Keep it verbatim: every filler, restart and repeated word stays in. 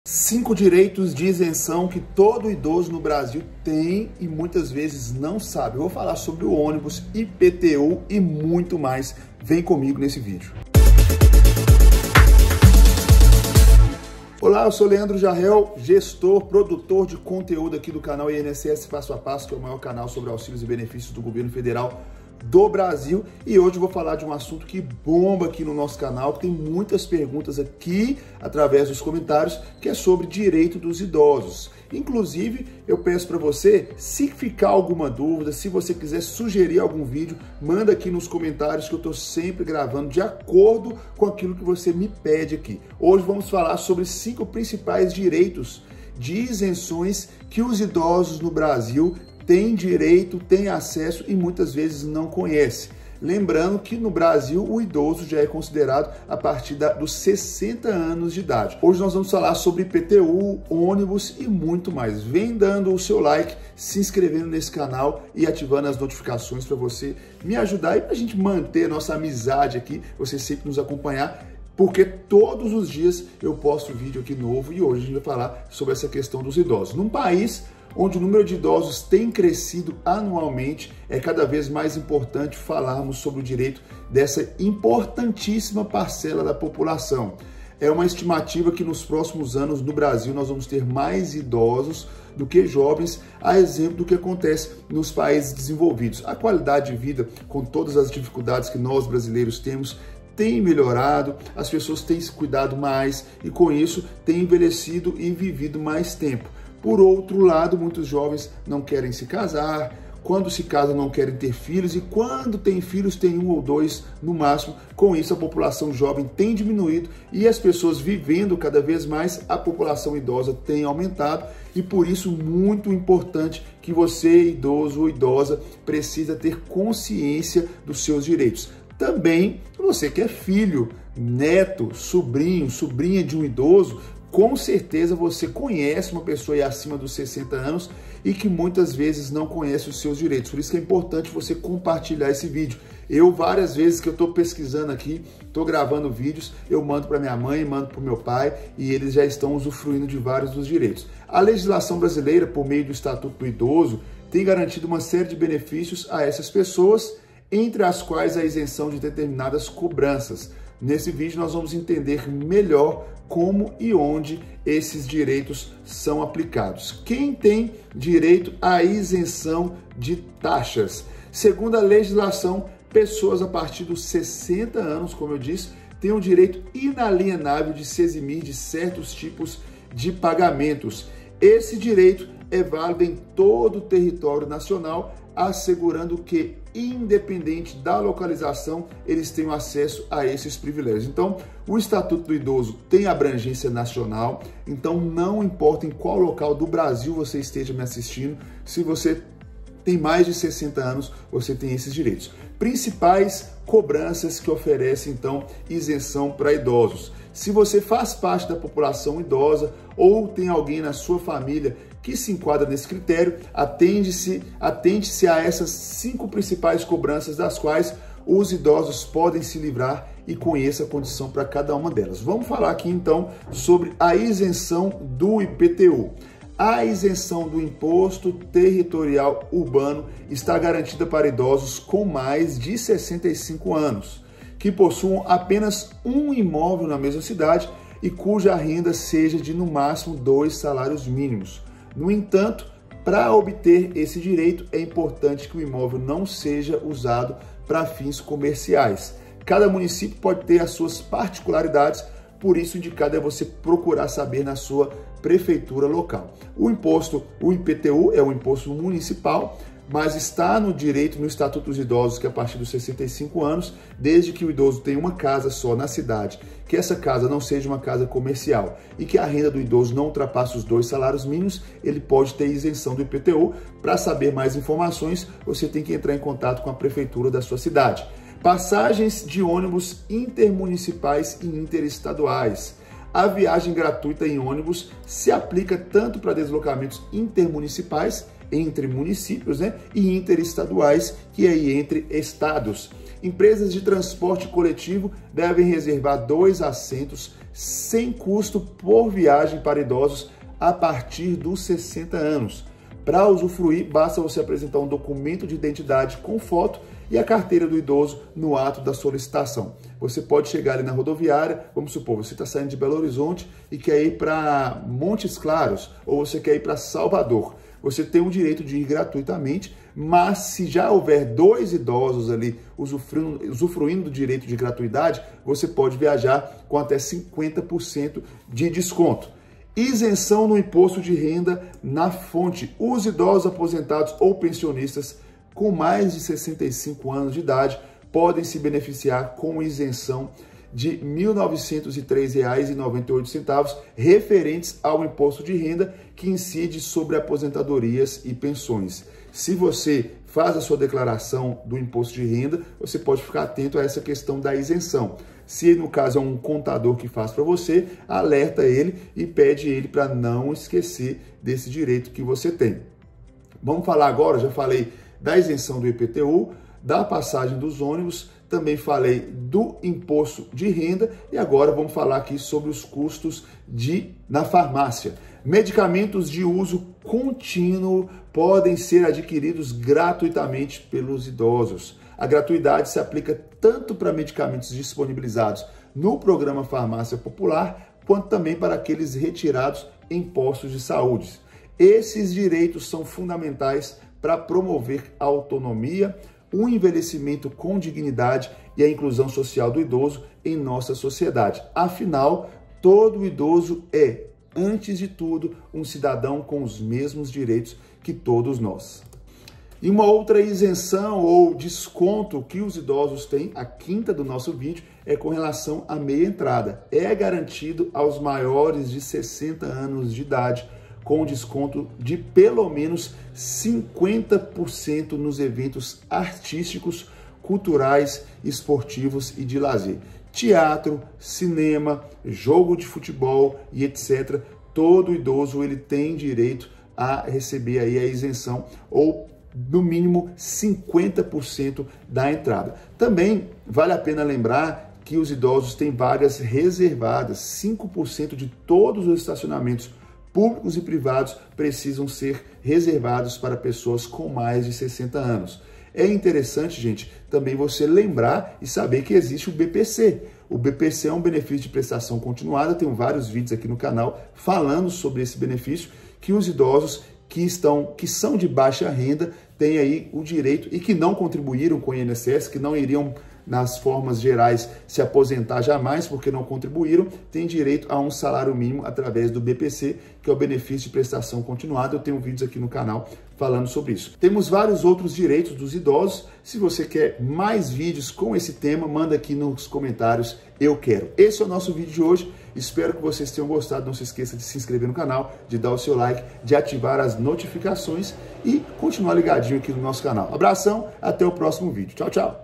Cinco direitos de isenção que todo idoso no Brasil tem e muitas vezes não sabe. Eu vou falar sobre o ônibus, I P T U e muito mais. Vem comigo nesse vídeo. Olá, eu sou Leandro Jarrell, gestor, produtor de conteúdo aqui do canal I N S S Passo a Passo, que é o maior canal sobre auxílios e benefícios do governo federal do Brasil, e hoje eu vou falar de um assunto que bomba aqui no nosso canal, que tem muitas perguntas aqui através dos comentários, que é sobre direito dos idosos. Inclusive, eu peço para você, se ficar alguma dúvida, se você quiser sugerir algum vídeo, manda aqui nos comentários que eu estou sempre gravando de acordo com aquilo que você me pede aqui. Hoje vamos falar sobre cinco principais direitos de isenções que os idosos no Brasil tem direito, tem acesso e muitas vezes não conhece. Lembrando que no Brasil o idoso já é considerado a partir da, dos sessenta anos de idade. Hoje nós vamos falar sobre I P T U, ônibus e muito mais. Vem dando o seu like, se inscrevendo nesse canal e ativando as notificações para você me ajudar e para a gente manter a nossa amizade aqui, você sempre nos acompanhar, porque todos os dias eu posto vídeo aqui novo e hoje a gente vai falar sobre essa questão dos idosos. Num país onde o número de idosos tem crescido anualmente, é cada vez mais importante falarmos sobre o direito dessa importantíssima parcela da população. É uma estimativa que nos próximos anos no Brasil nós vamos ter mais idosos do que jovens, a exemplo do que acontece nos países desenvolvidos. A qualidade de vida, com todas as dificuldades que nós brasileiros temos, tem melhorado, as pessoas têm se cuidado mais e com isso têm envelhecido e vivido mais tempo. Por outro lado, muitos jovens não querem se casar, quando se casam não querem ter filhos e quando tem filhos tem um ou dois no máximo. Com isso a população jovem tem diminuído e as pessoas vivendo cada vez mais, a população idosa tem aumentado e por isso muito importante que você, idoso ou idosa, precisa ter consciência dos seus direitos. Também você que é filho, neto, sobrinho, sobrinha de um idoso, com certeza você conhece uma pessoa aí acima dos sessenta anos e que muitas vezes não conhece os seus direitos. Por isso que é importante você compartilhar esse vídeo. Eu, várias vezes que eu estou pesquisando aqui, estou gravando vídeos, eu mando para minha mãe, mando para o meu pai e eles já estão usufruindo de vários dos direitos. A legislação brasileira, por meio do Estatuto do Idoso, tem garantido uma série de benefícios a essas pessoas, entre as quais a isenção de determinadas cobranças. Nesse vídeo nós vamos entender melhor como e onde esses direitos são aplicados. Quem tem direito à isenção de taxas? Segundo a legislação, pessoas a partir dos sessenta anos, como eu disse, têm o direito inalienável de se eximir de certos tipos de pagamentos. Esse direito é válido em todo o território nacional, assegurando que, independente da localização, eles tenham acesso a esses privilégios. Então, o Estatuto do Idoso tem abrangência nacional, então não importa em qual local do Brasil você esteja me assistindo, se você tem mais de sessenta anos, você tem esses direitos. Principais cobranças que oferecem, então, isenção para idosos. Se você faz parte da população idosa ou tem alguém na sua família que se enquadra nesse critério, atende-se, atende-se a essas cinco principais cobranças, das quais os idosos podem se livrar e conheça a condição para cada uma delas. Vamos falar aqui então sobre a isenção do I P T U. A isenção do Imposto Territorial Urbano está garantida para idosos com mais de sessenta e cinco anos, que possuam apenas um imóvel na mesma cidade e cuja renda seja de no máximo dois salários mínimos. No entanto, para obter esse direito é importante que o imóvel não seja usado para fins comerciais. Cada município pode ter as suas particularidades, por isso o indicado é você procurar saber na sua prefeitura local. O imposto, o I P T U é um imposto municipal, mas está no direito, no Estatuto dos Idosos, que é a partir dos sessenta e cinco anos, desde que o idoso tenha uma casa só na cidade, que essa casa não seja uma casa comercial e que a renda do idoso não ultrapasse os dois salários mínimos, ele pode ter isenção do I P T U. Para saber mais informações, você tem que entrar em contato com a prefeitura da sua cidade. Passagens de ônibus intermunicipais e interestaduais. A viagem gratuita em ônibus se aplica tanto para deslocamentos intermunicipais, entre municípios, né, e interestaduais, que é aí entre estados. Empresas de transporte coletivo devem reservar dois assentos sem custo por viagem para idosos a partir dos sessenta anos. Para usufruir, basta você apresentar um documento de identidade com foto e a carteira do idoso no ato da solicitação. Você pode chegar ali na rodoviária, vamos supor, você está saindo de Belo Horizonte e quer ir para Montes Claros, ou você quer ir para Salvador. Você tem o direito de ir gratuitamente, mas se já houver dois idosos ali usufruindo, usufruindo do direito de gratuidade, você pode viajar com até cinquenta por cento de desconto. Isenção no imposto de renda na fonte. Os idosos aposentados ou pensionistas com mais de sessenta e cinco anos de idade podem se beneficiar com isenção de mil novecentos e três reais e noventa e oito centavos referentes ao imposto de renda que incide sobre aposentadorias e pensões. Se você faz a sua declaração do imposto de renda, você pode ficar atento a essa questão da isenção. Se no caso é um contador que faz para você, alerta ele e pede ele para não esquecer desse direito que você tem. Vamos falar agora, já falei da isenção do I P T U, da passagem dos ônibus, também falei do imposto de renda e agora vamos falar aqui sobre os custos de na farmácia. Medicamentos de uso contínuo podem ser adquiridos gratuitamente pelos idosos. A gratuidade se aplica tanto para medicamentos disponibilizados no programa Farmácia Popular, quanto também para aqueles retirados em postos de saúde. Esses direitos são fundamentais para promover a autonomia, o envelhecimento com dignidade e a inclusão social do idoso em nossa sociedade. Afinal, todo idoso é, antes de tudo, um cidadão com os mesmos direitos que todos nós. E uma outra isenção ou desconto que os idosos têm, a quinta do nosso vídeo, é com relação à meia entrada. É garantido aos maiores de sessenta anos de idade, com desconto de pelo menos cinquenta por cento nos eventos artísticos, culturais, esportivos e de lazer. Teatro, cinema, jogo de futebol e etcétera. Todo idoso ele tem direito a receber aí a isenção ou no mínimo cinquenta por cento da entrada. Também vale a pena lembrar que os idosos têm vagas reservadas. cinco por cento de todos os estacionamentos públicos e privados precisam ser reservados para pessoas com mais de sessenta anos. É interessante, gente, também você lembrar e saber que existe o B P C. O B P C é um benefício de prestação continuada, tenho vários vídeos aqui no canal falando sobre esse benefício, que os idosos que, estão, que são de baixa renda têm aí o direito e que não contribuíram com o I N S S, que não iriam nas formas gerais se aposentar jamais porque não contribuíram, tem direito a um salário mínimo através do B P C, que é o benefício de prestação continuada. Eu tenho vídeos aqui no canal falando sobre isso. Temos vários outros direitos dos idosos. Se você quer mais vídeos com esse tema, manda aqui nos comentários, eu quero. Esse é o nosso vídeo de hoje. Espero que vocês tenham gostado. Não se esqueça de se inscrever no canal, de dar o seu like, de ativar as notificações e continuar ligadinho aqui no nosso canal. Abração, até o próximo vídeo. Tchau, tchau!